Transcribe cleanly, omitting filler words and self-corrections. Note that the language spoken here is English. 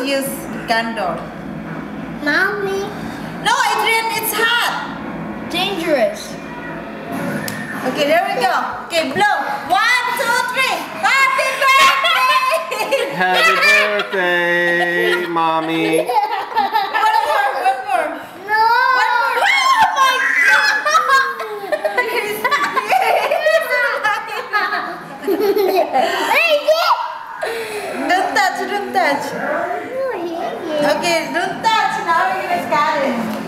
use candle. Mommy. No, Adrian, it's hot. Dangerous. Okay, there we go. Okay, blow. 1, 2, 3. Happy birthday! Happy birthday, mommy. One more. No. One more. Oh my God! Don't touch. Oh, yeah. Okay, don't touch. Now we're gonna cut it.